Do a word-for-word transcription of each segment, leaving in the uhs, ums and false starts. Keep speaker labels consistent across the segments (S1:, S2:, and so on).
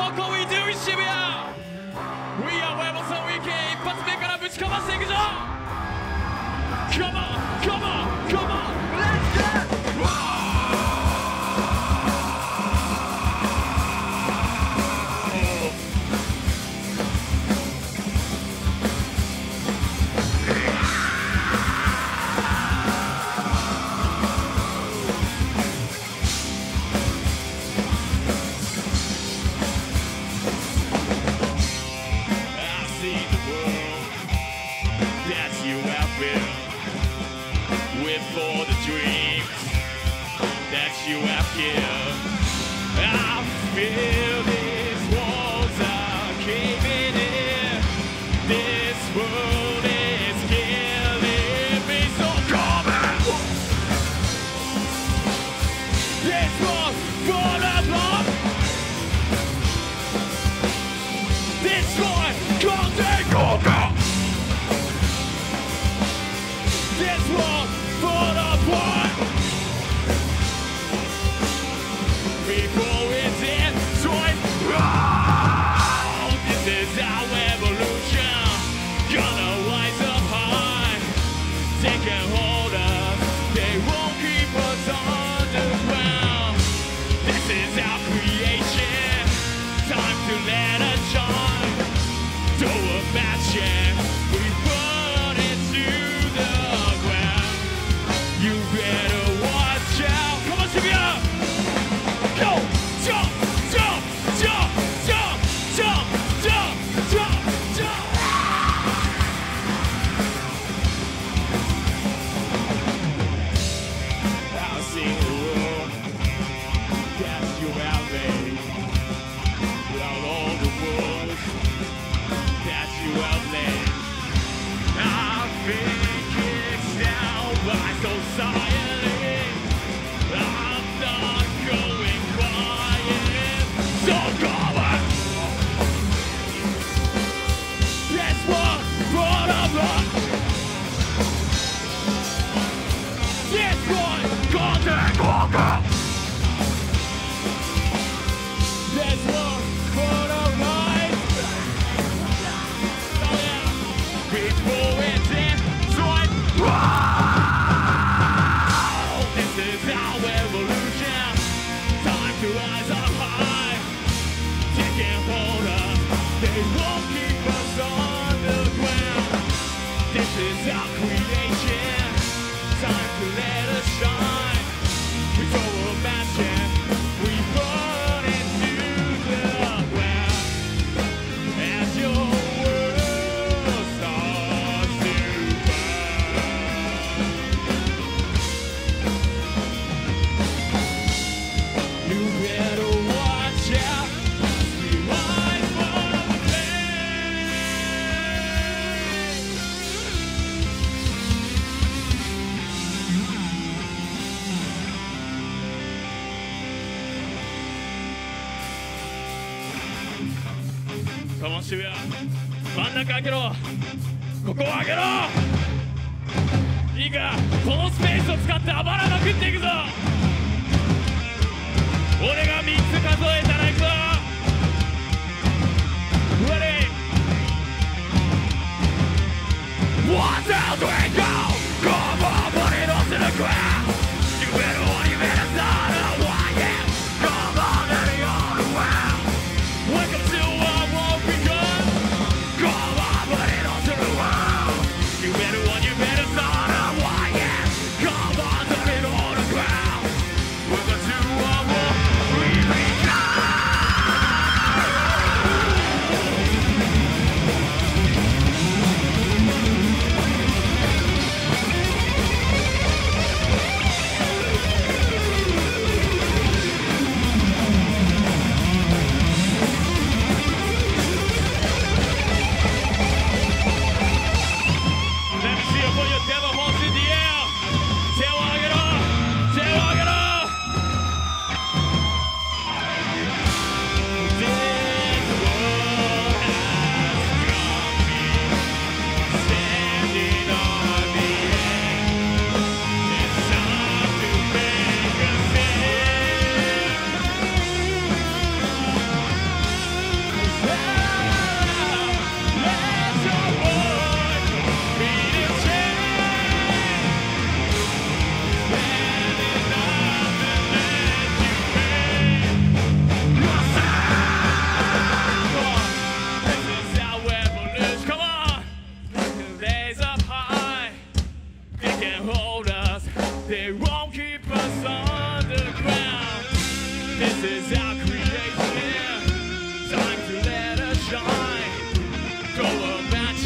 S1: Local we do in 渋谷 We are Webos on Weekend 一発目からぶちかましていくぞ Come on, come on, come on, let's go! For the dreams that you have here, I feel these walls are caving in. This world is killing me, so come on. This world full of love. This one can't take over. This world full of war. Before it's destroyed. Oh, this is our evolution. Gonna rise up high. They can hold us. They won't keep us underground. This is our creation. Time to let us shine. Throw a match and we burn it to the ground. You better watch out. Come on, Shibuya! Go! Jump! Jump! Jump! Jump! Jump! Jump! Jump! Jump! I've seen the world that you have made. Without all the worlds that you have made. I think it's now by society. I'm not going quiet. So come on. This one for the blood. This one gonna conquer. This one for the right. Oh yeah. Before it's destroyed. This is our evolution. Time to rise up high. They can't hold us. They won't keep us on the ground. This is our creation. Time to let us shine. We throw a match and we burn it to the ground. As your world starts to burn. You better watch out. We rise from the flame. Come on, Shibuya. 真ん中開けろ。ここを開けろ。いいか、このスペースを使って暴らまくっていくぞ。俺がみっつ数えたら行くぞ。Ready? One, two, three, go! Come on, put it onto the ground. You better want, you better start a war, yeah. Come on, let it all around. Welcome to our world begun. Come on, put it onto the ground. You better want, you better start a war, yeah. Come on, let it all the ground. Welcome to our world we begun.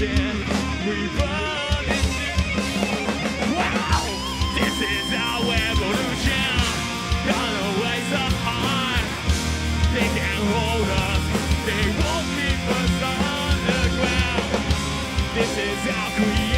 S1: revolution. We burn it. Wow, this is our evolution. Gonna raise the high. They can't hold us. They won't keep us underground. This is our creation.